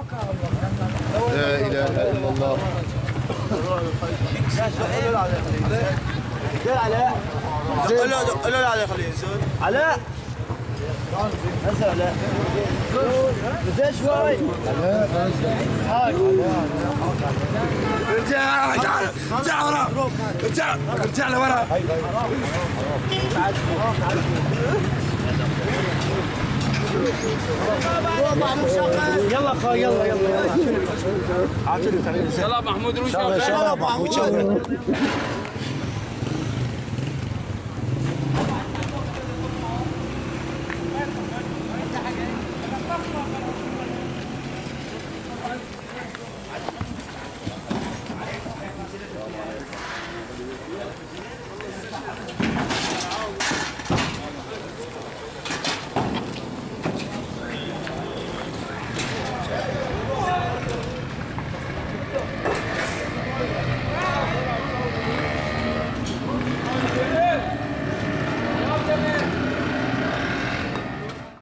لا اله الا الله. علاء قول له علاء خليه ينزل. علاء نزل علاء نزل شوي. علاء ارجع ورا، ارجع لورا. يلا اخوي يلا يلا يلا محمود روح شغل محمود شغل.